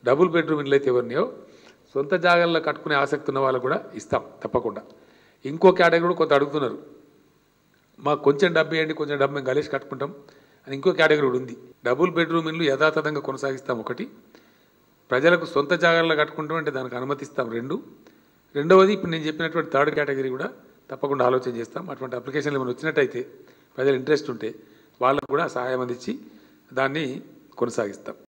Double bedroom ఇళ్ళు అయితే ఎవరినాయో సొంత జాగాల్లో కట్టుకునే ఆసక్తి ఉన్న వాళ్ళకు కూడా ఇస్తాం తప్పకుండా. ఇంకో కేటగిరీ కూడా కొంత అడుగుతున్నారు, మాకు కొంచెం డబ్బు ఇవ్వండి, కొంచెం డబ్బు మేము కలిసి కట్టుకుంటాం అని ఇంకో కేటగిరీ కూడా ఉంది. డబుల్ బెడ్రూమ్ ఇళ్ళు యథాతథంగా కొనసాగిస్తాం ఒకటి, ప్రజలకు సొంత జాగాల్లో కట్టుకుంటాం అంటే దానికి అనుమతిస్తాం రెండవది ఇప్పుడు నేను చెప్పినటువంటి థర్డ్ కేటగిరీ కూడా తప్పకుండా ఆలోచన చేస్తాం. అటువంటి అప్లికేషన్లు ఏమైనా వచ్చినట్టయితే ప్రజలు ఇంట్రెస్ట్ ఉంటే వాళ్ళకు కూడా సహాయం అందించి దాన్ని కొనసాగిస్తాం.